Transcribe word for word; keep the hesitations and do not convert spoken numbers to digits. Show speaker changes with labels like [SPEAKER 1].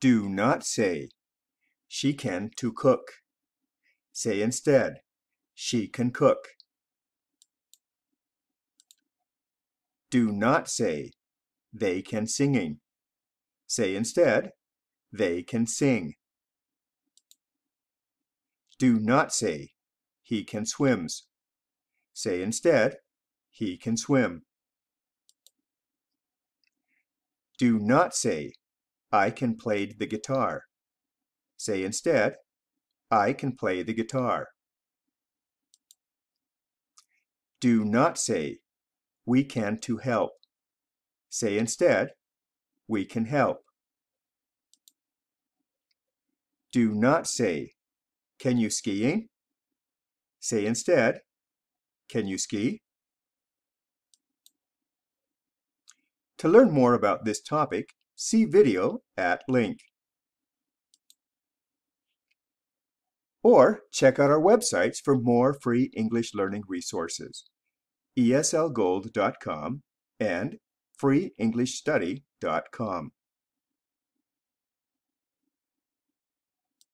[SPEAKER 1] Do not say, she can to cook. Say instead, she can cook. Do not say, they can singing. Say instead, they can sing. Do not say, he can swims. Say instead, he can swim. Do not say, I can play the guitar. Say instead, I can play the guitar. Do not say, we can to help. Say instead, we can help. Do not say, can you skiing? Say instead, can you ski? To learn more about this topic, see video at link. Or check out our websites for more free English learning resources, E S L Gold dot com and free english study dot com.